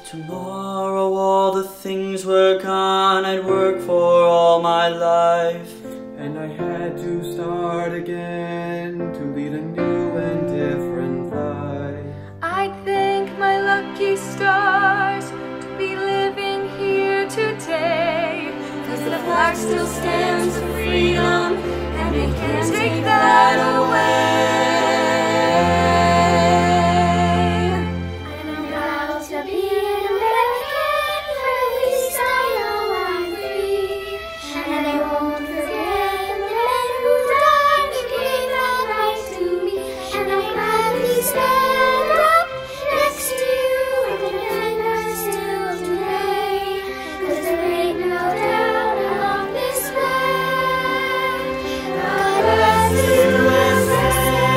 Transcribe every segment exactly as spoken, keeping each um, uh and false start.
tomorrow all the things were gone I'd worked for all my life, and I had to start again to lead a new and different life. I'd thank my lucky stars to be living here today, 'cause the flag still stands for freedom, and they can't take that away. I'm proud to be an American, for at least I know I'm free, and I won't forget the men who died to give that right to me, and I'll gladly stand up next to you and defend us still today, 'cause there ain't no doubt along this way, God bless the U S A.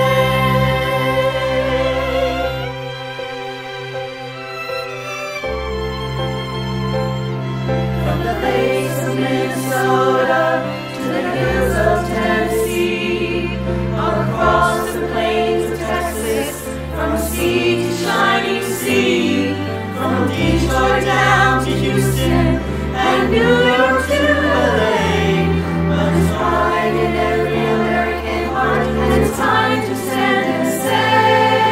From the lakes of Minnesota to the hills of Tennessee, across the plains of Texas, from sea to shining sea, from Detroit down to Houston and New York to L A. But there's pride in every American heart, and it's time to stand and say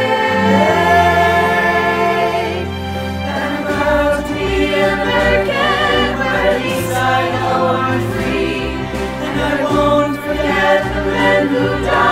that I'm proud to be American, where at least I know I'm free, and I won't forget the men who died.